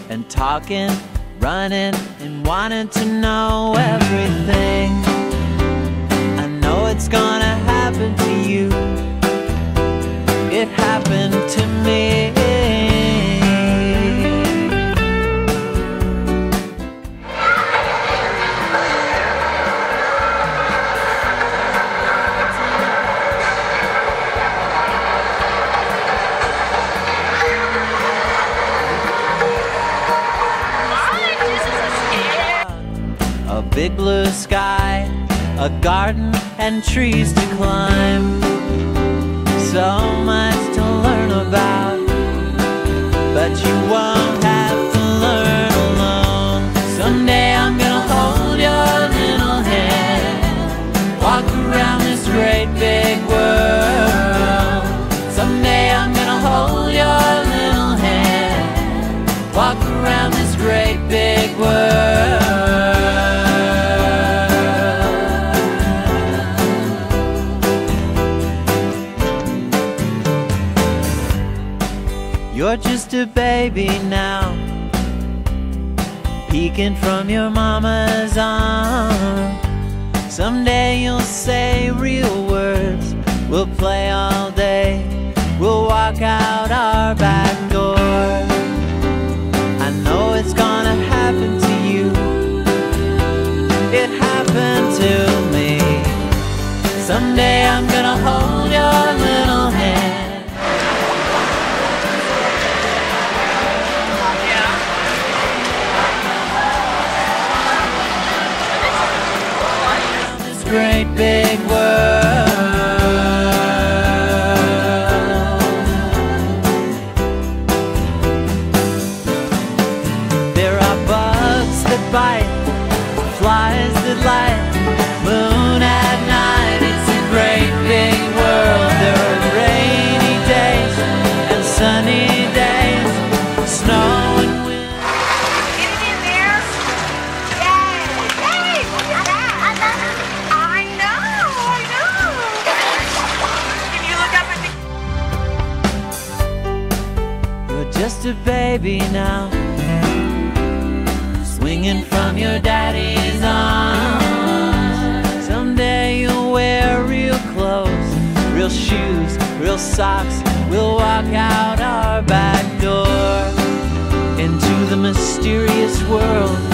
and talking, running, and wanting to know everything. I know it's gonna happen to you. It happened to me. A big blue sky, a garden and trees to climb. So much to learn about, but you won't have to learn alone. Someday I'm gonna hold your little hand, walk around this great big world. Someday I'm gonna hold your little hand, walk around this great big world. You're just a baby now, peeking from your mama's arm. Someday you'll say real words, we'll play all day, we'll walk out our back door. I know it's gonna happen to you. It happened to me. Someday I'm gonna hold your little hand. Great big world. There are bugs that bite, flies that light, moon at night. It's a great big world. There are rainy days and sunny days, snow and wind. Get it in there. Yay! Yay! Look at that. I know. Can you look up at the... You're just a baby now, swinging from your daddy's arms. Someday you'll wear real clothes, real shoes, real socks. We'll walk out our back door into the mysterious world